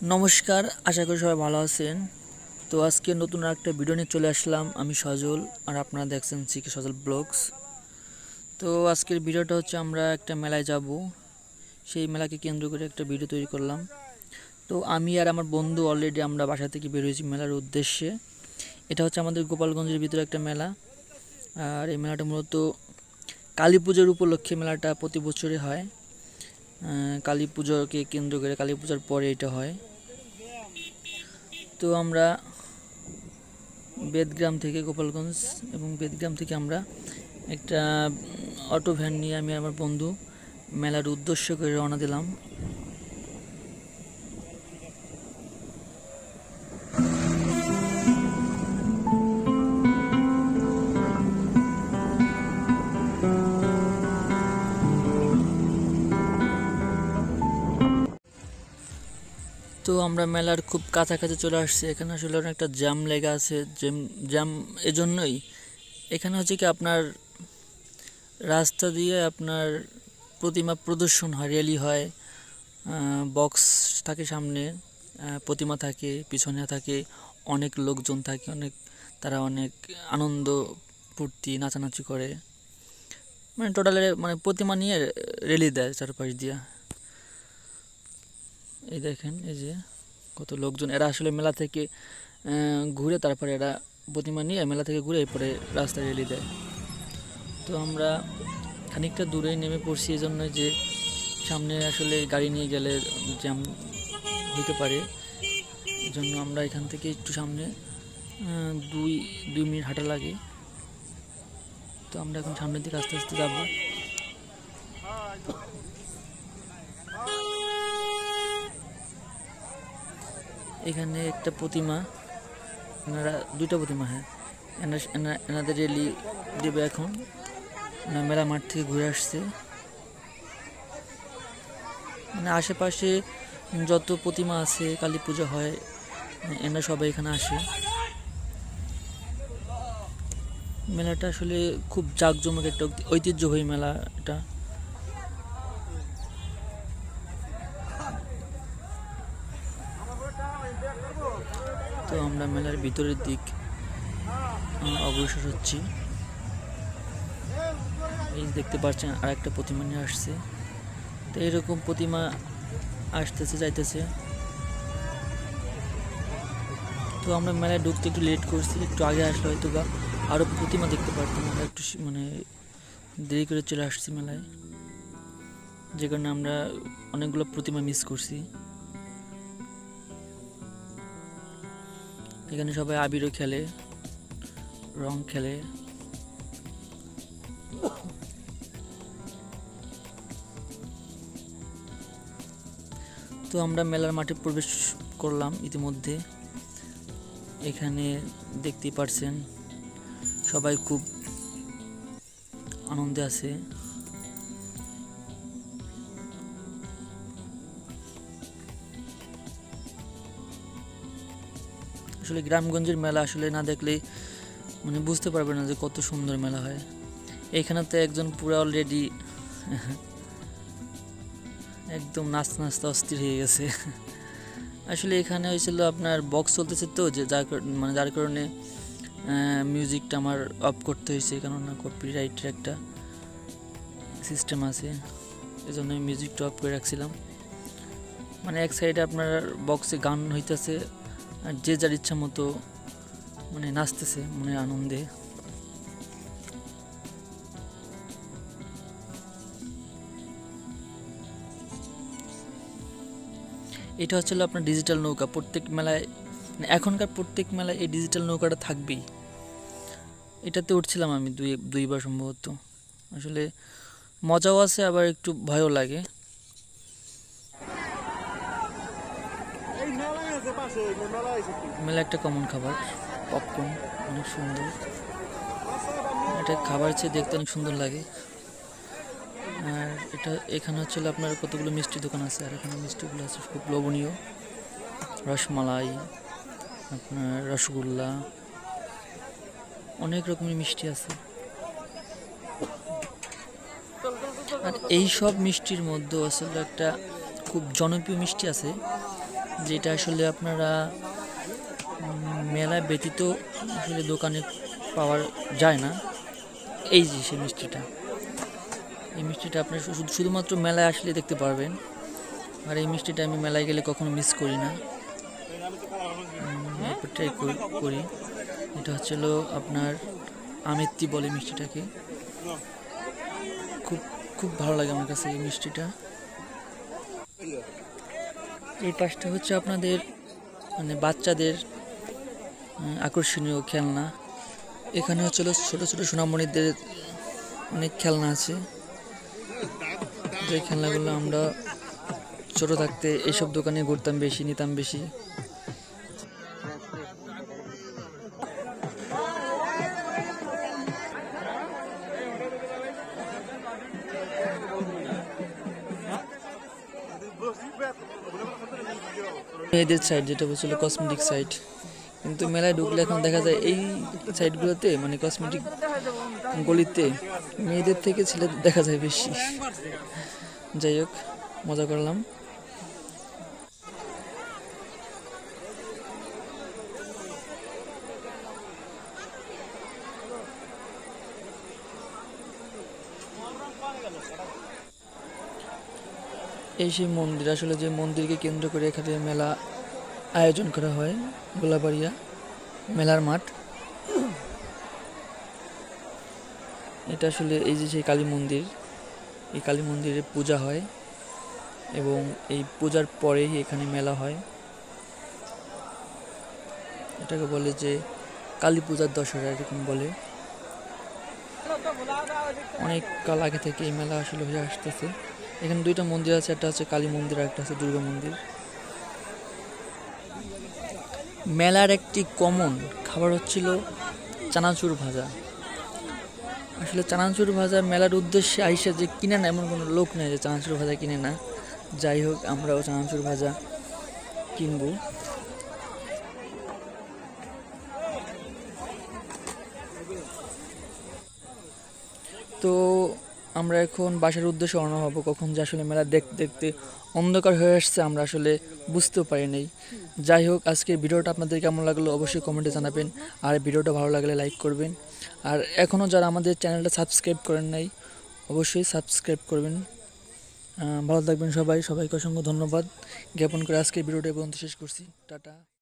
নমস্কার, আশা করি সবাই ভালো আছেন। তো আজকে নতুন একটা ভিডিও নিয়ে চলে আসলাম। আমি সজল, আর আপনারা দেখছেন সিকে সজল ব্লগস। তো আজকের ভিডিওটা হচ্ছে আমরা একটা মেলায় যাব, সেই মেলাকে কেন্দ্র করে একটা ভিডিও তৈরি করলাম। তো আমি আর আমার বন্ধু অলরেডি আমরা বাসা থেকে বের হয়েছি মেলার উদ্দেশ্যে। এটা হচ্ছে আমাদের গোপালগঞ্জের ভিতরে একটা মেলা, আর এই মেলাটা মূলত কালী পুজোর উপলক্ষে মেলাটা প্রতি বছরে হয়। কালী পুজোকে কেন্দ্র করে, কালী পূজার পরে এটা হয়। তো আমরা বেদগ্রাম থেকে, গোপালগঞ্জ এবং বেদগ্রাম থেকে আমরা একটা অটো ভ্যান নিয়ে আমি আমার বন্ধু মেলার উদ্দেশ্য করে রওনা দিলাম। তো আমরা মেলার খুব কাছাকাছি চলে আসছি। এখানে আসলে অনেকটা জ্যাম লেগে আছে। জ্যাম এজন্যই এখানে হচ্ছে কি আপনার রাস্তা দিয়ে আপনার প্রতিমা প্রদর্শন হয়, র্যালি হয়, বক্স থাকে সামনে, প্রতিমা থাকে, পিছনে থাকে অনেক লোকজন থাকে, তারা অনেক আনন্দ ফুর্তি নাচানাচি করে, মানে টোটালে মানে প্রতিমা নিয়ে র্যালি দেয় চারপাশ দিয়া। এই দেখেন, এই যে কত লোকজন, এরা আসলে মেলা থেকে ঘুরে তারপরে এরা প্রতিমা নিয়ে মেলা থেকে ঘুরে এরপরে রাস্তায় র্যালি দেয়। তো আমরা খানিকটা দূরেই নেমে পড়ছি, এই জন্য যে সামনে আসলে গাড়ি নিয়ে গেলে জ্যাম হইতে পারে। এই জন্য আমরা এখান থেকে একটু সামনে 2 মিনিট হাঁটা লাগে। তো আমরা এখন সামনের দিকে আস্তে আস্তে যাব। এখানে একটা প্রতিমা, এনারা 2টা প্রতিমা, হ্যাঁ, এনাদের র্যালি দেবে এখন। মেলা মাঠ থেকে ঘুরে আসছে। মানে আশেপাশে যত প্রতিমা আছে, কালী পূজা হয়, এনারা সবাই এখানে আসে। মেলাটা আসলে খুব জাঁকজমক একটা ঐতিহ্যবাহী মেলা এটা। তো আমরা মেলার ভিতরের দিক অগ্রসর হচ্ছি। এই দেখতে পাচ্ছেন আর একটা প্রতিমা নিয়ে আসছে। তো এরকম প্রতিমা আসতেছে যাইতেছে। তো আমরা মেলায় ঢুকতে একটু লেট করছি, একটু আগে আসলে হয়তো বা আরও প্রতিমা দেখতে পারতাম। আমরা একটু মানে দেরি করে চলে আসছি মেলায়, যে কারণে আমরা অনেকগুলো প্রতিমা মিস করছি। এখানে সবাই আবিরও খেলে, রং খেলে। তো আমরা মেলার মাঠে প্রবেশ করলাম ইতিমধ্যে। এখানে দেখতেই পারছেন সবাই খুব আনন্দে আছে। আসলে গ্রামগঞ্জের মেলা আসলে না দেখলে মানে বুঝতে পারবে না যে কত সুন্দর মেলা হয়। এখানে তো একজন পুরো অলরেডি একদম নাচতে অস্থির হয়ে গেছে। আসলে এখানে হয়েছিল আপনার বক্স চলতেছে, তো যে যার কারণে মিউজিকটা আমার অফ করতে হয়েছে, কেননা কপিরাইটের একটা সিস্টেম আছে। এই জন্য আমি মিউজিকটা অফ করে রাখছিলাম। মানে এক সাইডে আপনার বক্সে গান হইতেছে, আর যে যার ইচ্ছা মতো মানে নাচতেছে মনে আনন্দে। এটা হচ্ছিল আপনার ডিজিটাল নৌকা। প্রত্যেক মেলায়, এখনকার প্রত্যেক মেলায় এই ডিজিটাল নৌকাটা থাকবেই। এটাতে উঠছিলাম আমি দুইবার সম্ভবত। আসলে মজাও আছে, আবার একটু ভয়ও লাগে। মেলা একটা কমন খাবার পপকর্ন, অনেক সুন্দর। এটা খাবার চেয়ে দেখতে অনেক সুন্দর লাগে। আর এখানে হচ্ছে আপনার কতগুলো মিষ্টি দোকান আছে, আর এখানে মিষ্টিগুলো আছে খুব লোভনীয়। রসমালাই, আপনার রসগোল্লা, অনেক রকমের মিষ্টি আছে। আর এই সব মিষ্টির মধ্যে আসলে একটা খুব জনপ্রিয় মিষ্টি আছে, যেটা আসলে আপনারা মেলা ব্যতীত আসলে দোকানে পাওয়া যায় না। এই যে সেই মিষ্টিটা, এই মিষ্টিটা আপনি শুধুমাত্র মেলায় আসলে দেখতে পারবেন। আর এই মিষ্টিটা আমি মেলায় গেলে কখনো মিস করি না, ট্রাই করি। এটা হচ্ছিল আপনার আমেত্তি বলে মিষ্টিটাকে, খুব খুব ভালো লাগে আমার কাছে এই মিষ্টিটা। এই পাশটা হচ্ছে আপনাদের মানে বাচ্চাদের আকর্ষণীয় খেলনা। এখানে হচ্ছিল ছোট ছোট সোনামণিদের অনেক খেলনা আছে, যে খেলনাগুলো আমরা ছোট থাকতে এইসব দোকানে ঘুরতাম বেশি, নিতাম বেশি। মেয়েদের সাইড যেটা বলছিল কসমেটিক সাইড, কিন্তু মেলায় ঢুকলে এখন দেখা যায় এই সাইডগুলোতে মানে কসমেটিক গলিতে মেয়েদের থেকে ছেলেদের দেখা যায় বেশি। যাই হোক, মজা করলাম। এই সেই মন্দির, আসলে যে মন্দিরকে কেন্দ্র করে এখানে মেলা আয়োজন করা হয়, গোলাবাড়িয়া মেলার মাঠ। এটা আসলে এই যে সেই কালী মন্দির, এই কালী মন্দিরে পূজা হয় এবং এই পূজার পরেই এখানে মেলা হয়। এটাকে বলে যে কালী পূজার দশহরা এরকম বলে। অনেক কাল আগে থেকে এই মেলা আসলে হয়ে আসতেছে। এখানে দুইটা মন্দির আছে, একটা হচ্ছে কালী মন্দির আর একটা আছে দুর্গা মন্দির। মেলার একটি কমন খাবার হচ্ছিল চানাচুর ভাজা। আসলে চানাচুর ভাজা মেলার উদ্দেশ্যে আইসা যে কিনে না এমন কোনো লোক নেই যে চানাচুর ভাজা কিনে না। যাই হোক, আমরাও চানাচুর ভাজা কিনবো। তো আমরা এখন বাসার উদ্দেশ্যে রওনা হব। কখন যে আসলে মেলা দেখতে দেখতে অন্ধকার হয়ে আসছে আমরা আসলে বুঝতেও পারি নাই। যাই হোক, আজকের ভিডিওটা আপনাদের কেমন লাগলো অবশ্যই কমেন্টে জানাবেন, আর ভিডিওটা ভালো লাগলে লাইক করবেন। আর এখনও যারা আমাদের চ্যানেলটা সাবস্ক্রাইব করেন নাই অবশ্যই সাবস্ক্রাইব করবেন। ভালো থাকবেন সবাই, সবাইকে অসংখ্য ধন্যবাদ জ্ঞাপন করে আজকের ভিডিওটা এই পর্যন্ত শেষ করছি। টাটা।